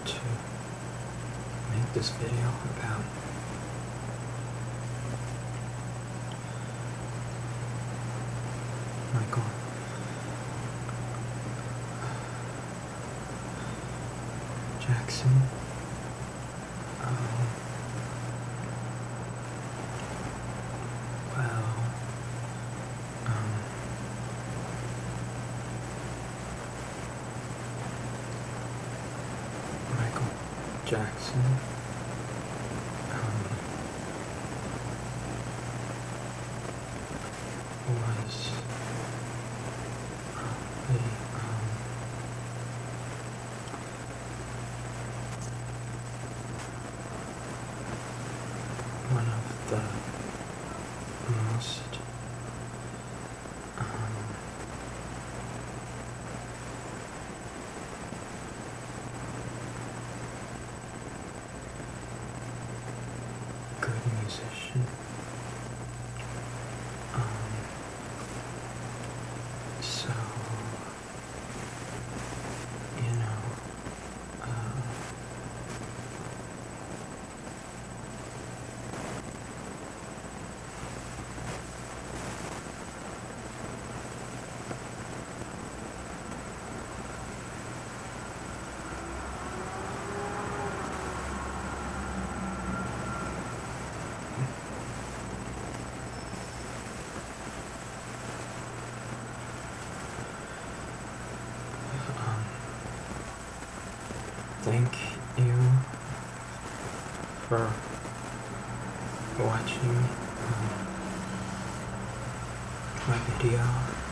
to make this video about Michael Jackson. Michael Jackson was probably one of the most good musician. So, you know, thank you for watching my video.